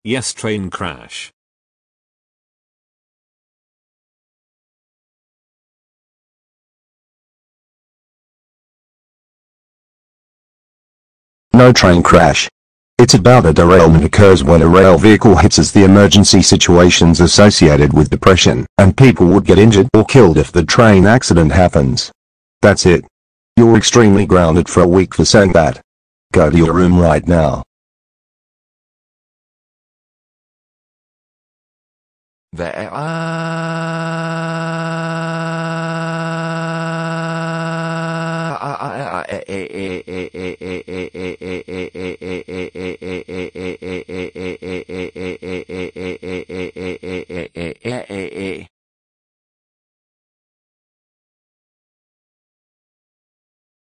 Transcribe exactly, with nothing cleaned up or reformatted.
Yes, train crash. No train crash. It's about a derailment occurs when a rail vehicle hits as the emergency situations associated with depression, and people would get injured or killed if the train accident happens. That's it. You're extremely grounded for a week for saying that. Go to your room right now. The